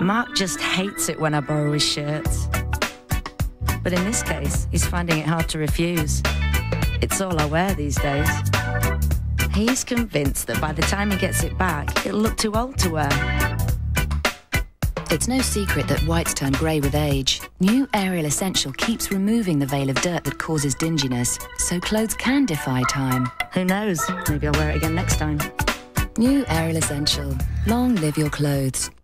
Mark just hates it when I borrow his shirts. But in this case, he's finding it hard to refuse. It's all I wear these days. He's convinced that by the time he gets it back, it'll look too old to wear. It's no secret that whites turn grey with age. New Ariel Essential keeps removing the veil of dirt that causes dinginess, so clothes can defy time. Who knows? Maybe I'll wear it again next time. New Ariel Essential. Long live your clothes.